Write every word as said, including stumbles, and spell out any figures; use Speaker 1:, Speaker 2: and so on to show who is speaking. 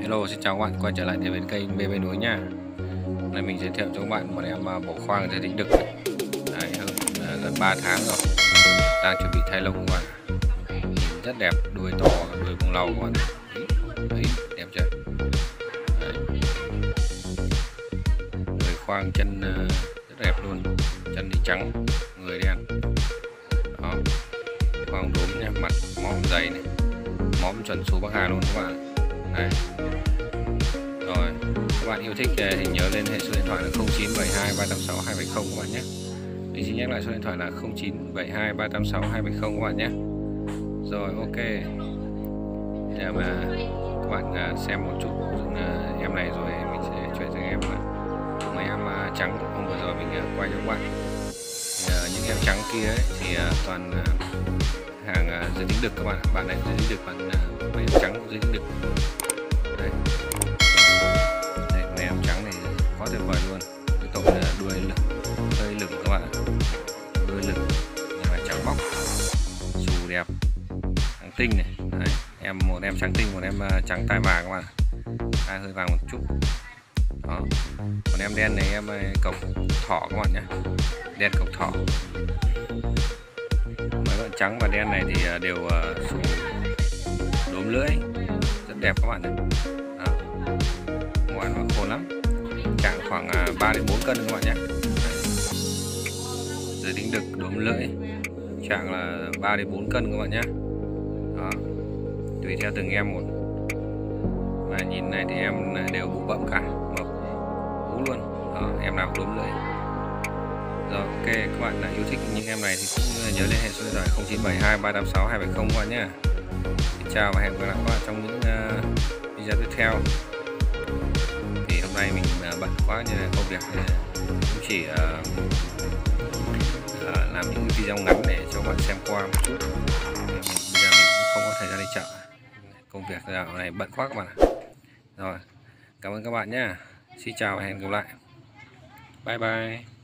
Speaker 1: Hello, xin chào các bạn quay trở lại đến với kênh bê bê Núi nha. Này mình giới thiệu cho các bạn một em bổ khoang giới tính đực này. Đấy, hơn uh, gần ba tháng rồi, đang chuẩn bị thay lông các bạn. Nhìn rất đẹp, đuôi to, đuôi bông lau các bạn. Đấy, đẹp chưa? Đấy. Đuôi khoang chân uh, rất đẹp luôn, chân thì trắng, người đen. Đó, khoang đốm nha, mặt móm dày này, móm chuẩn số Bắc Hà luôn các bạn. Đây. Rồi, các bạn yêu thích thì nhớ lên hệ số điện thoại là không chín bảy hai ba tám sáu hai bảy không các bạn nhé. Mình xin nhắc lại số điện thoại là không chín bảy hai ba tám sáu hai bảy không các bạn nhé. Rồi, ok. Để mà các bạn xem một chút em này rồi mình sẽ chuyển sang em mấy em trắng hôm vừa rồi mình quay cho các bạn. Những em trắng kia ấy, thì toàn hàng giới tính đực các bạn. Bạn này giới tính đực, bạn mấy em trắng giới tính đực. Đây. Đây, mấy em trắng này quá tuyệt vời luôn. Cái tội là đuôi lửng, hơi lửng các bạn. Đuôi lửng nhưng mà trắng bóc, xù đẹp, trắng tinh này. Đấy. Em một em trắng tinh, một em trắng tai vàng các bạn. Tai hơi vàng một chút. Đó. Còn em đen này em cộc thỏ các bạn nhé. Đen cộc thỏ. Mấy bạn trắng và đen này thì đều xù đốm lưỡi, rất đẹp các bạn nhé. Đó. Ngoan và khôn lắm, trạng khoảng ba đến bốn cân các bạn nhé. Giới tính đực, đốm lưỡi, trạng là ba đến bốn cân các bạn nhé. Đó. Tùy theo từng em một. Và nhìn này thì em đều bụ bậm cả, mập ú luôn. Đó, em nào cũng đốm lưỡi. Rồi, ok, các bạn yêu thích những em này thì cũng nhớ liên hệ số điện thoại không chín bảy hai ba tám sáu hai bảy không các bạn nhé. Xin chào và hẹn gặp lại các bạn trong những uh, video tiếp theo. Thì hôm nay mình uh, bận quá nên là công việc thì cũng chỉ uh, uh, làm những video ngắn để cho các bạn xem qua một chút. Mình, bây giờ mình cũng không có thời gian đi chợ, công việc dạo này bận quá các bạn ạ. Rồi, cảm ơn các bạn nhé. Xin chào và hẹn gặp lại. Bye bye.